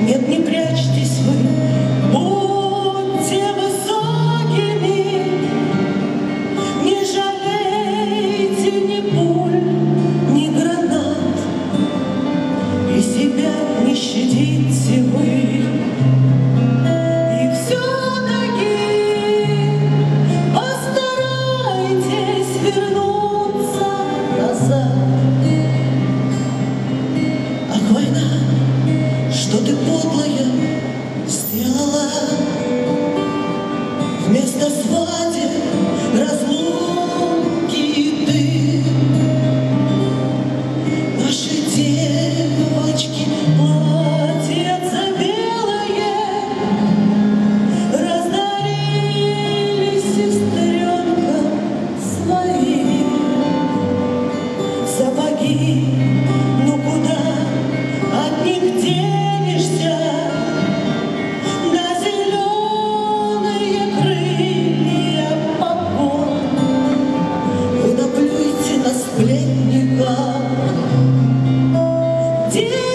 Нет, не прячьтесь вы, будьте высокими, не жалейте ни пуль, ни гранат, и себя не щадите вы. И все-таки постарайтесь вернуться назад. Ах, война, что ты подлая сделала? Вместо свадеб, разлуки и ты. Наши девочки, платьица белые, раздарили сестренкам своим. Сапоги, ну куда от них денешься? На зеленые крылья погон. Вы наплюйте на сплетника.